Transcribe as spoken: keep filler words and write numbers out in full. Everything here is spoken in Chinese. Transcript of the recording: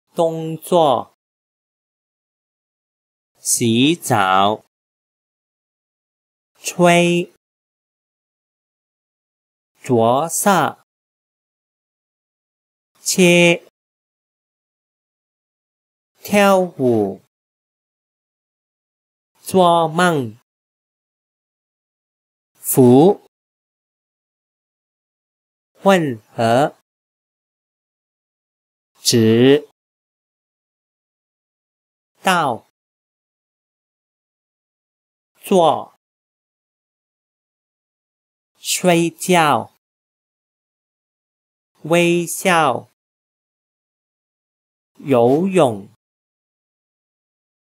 动作，洗澡，吹，着色，切，跳舞，做梦，服，混合，直，到，做，睡觉，微笑，游泳。